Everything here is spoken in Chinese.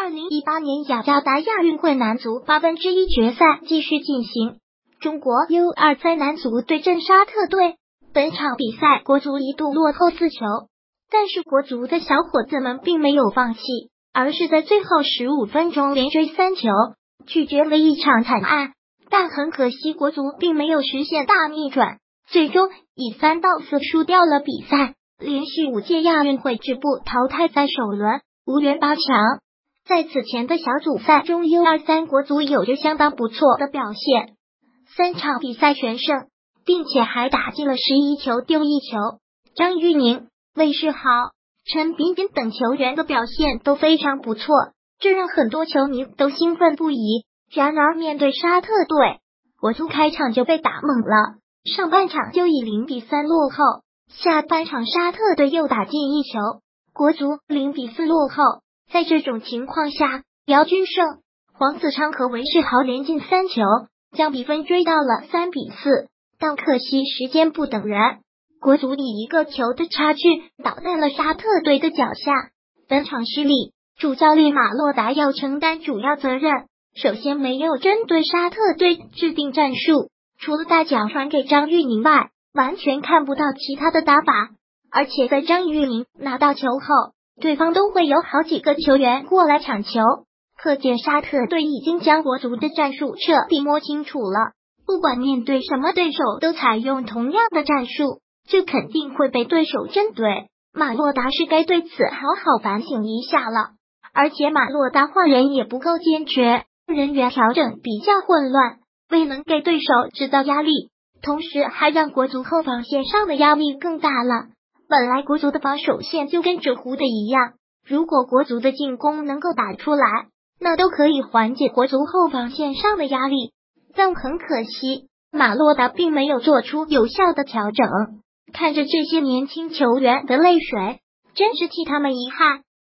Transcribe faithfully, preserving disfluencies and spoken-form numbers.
二零一八年雅加达亚运会男足八分之一决赛继续进行，中国 U 二十三 男足对阵沙特队。本场比赛国足一度落后四球，但是国足的小伙子们并没有放弃，而是在最后十五分钟连追三球，拒绝了一场惨案。但很可惜，国足并没有实现大逆转，最终以三到四输掉了比赛，连续五届亚运会止步淘汰赛首轮，无缘八强。在此前的小组赛中 U 二十三 国足有着相当不错的表现，三场比赛全胜，并且还打进了十一球丢一球。张玉宁、魏世豪、陈彬彬等球员的表现都非常不错，这让很多球迷都兴奋不已。然而面对沙特队，国足开场就被打懵了，上半场就以零比三落后，下半场沙特队又打进一球，国足零比四落后。在这种情况下，姚军胜、黄子昌和韦世豪连进三球，将比分追到了三比四。但可惜时间不等人，国足以一个球的差距倒在了沙特队的脚下。本场失利，主教练马洛达要承担主要责任。首先，没有针对沙特队制定战术，除了大脚传给张玉宁外，完全看不到其他的打法。而且在张玉宁拿到球后，对方都会有好几个球员过来抢球，可见沙特队已经将国足的战术彻底摸清楚了。不管面对什么对手都采用同样的战术，这肯定会被对手针对。马洛达是该对此好好反省一下了。而且马洛达换人也不够坚决，人员调整比较混乱，未能给对手制造压力，同时还让国足后防线上的压力更大了。本来国足的防守线就跟纸糊的一样，如果国足的进攻能够打出来，那都可以缓解国足后防线上的压力。但很可惜，马洛达并没有做出有效的调整。看着这些年轻球员的泪水，真是替他们遗憾。